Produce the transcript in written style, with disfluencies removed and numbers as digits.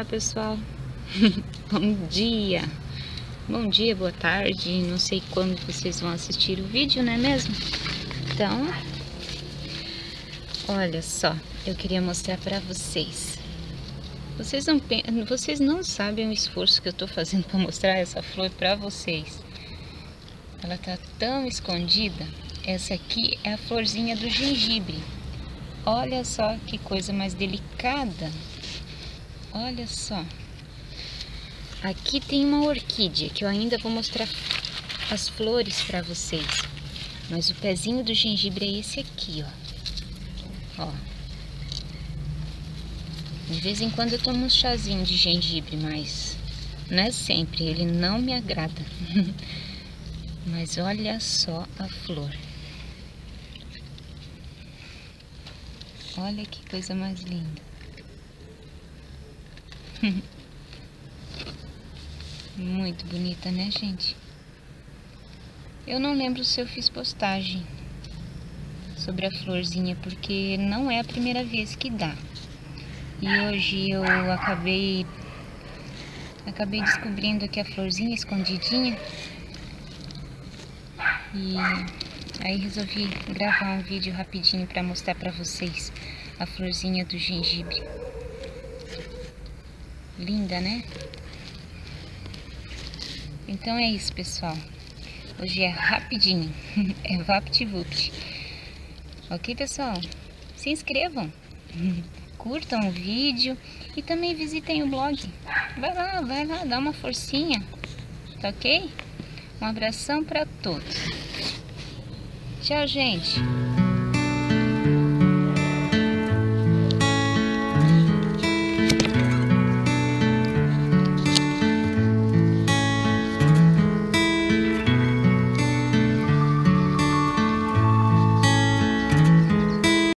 pessoal. Bom dia. Bom dia, boa tarde. Não sei quando vocês vão assistir o vídeo, não é mesmo? Então, olha só, eu queria mostrar para vocês. Vocês não sabem o esforço que eu tô fazendo para mostrar essa flor para vocês. Ela tá tão escondida. Essa aqui é a florzinha do gengibre. Olha só que coisa mais delicada. Olha só. Aqui tem uma orquídea que eu ainda vou mostrar as flores para vocês. Mas o pezinho do gengibre é esse aqui, ó. De vez em quando eu tomo um chazinho de gengibre, mas não é sempre, ele não me agrada. Mas olha só a flor. Olha que coisa mais linda. Muito bonita, né, gente? Eu não lembro se eu fiz postagem sobre a florzinha, porque não é a primeira vez que dá. E hoje eu acabei descobrindo aqui a florzinha escondidinha. E aí resolvi gravar um vídeo rapidinho para mostrar para vocês a florzinha do gengibre. Linda, né? Então é isso, pessoal. Hoje é rapidinho. É vapt-vupt. Ok, pessoal? Se inscrevam. Curtam o vídeo e também visitem o blog. Vai lá, dá uma forcinha. Tá ok? Um abração para todos. Tchau, gente.